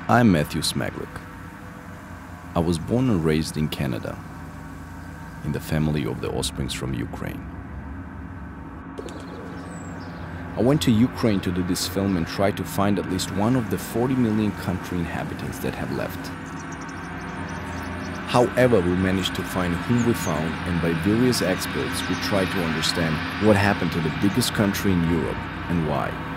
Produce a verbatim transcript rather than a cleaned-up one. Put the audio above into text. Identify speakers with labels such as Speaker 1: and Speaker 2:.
Speaker 1: I'm Matthew Smaglik. I was born and raised in Canada, in the family of the offsprings from Ukraine. I went to Ukraine to do this film and try to find at least one of the forty million country inhabitants that have left. However, we managed to find whom we found, and by various experts we tried to understand what happened to the biggest country in Europe and why.